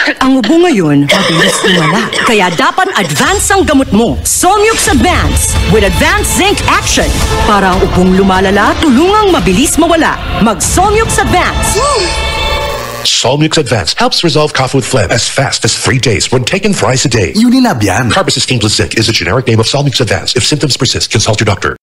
Ang ubo ngayon, mabilis lumala. Kaya dapat advance ang gamot mo. Solmux Advance with Advanced Zinc Action. Para ang ubong lumalala, tulungang mabilis mawala. Mag-Solmux Advance. Solmux Advance helps resolve cough with phlegm as fast as 3 days when taken thrice a day. Unilab Yan. Carbocisteine Zinc is a generic name of Solmux Advance. If symptoms persist, consult your doctor.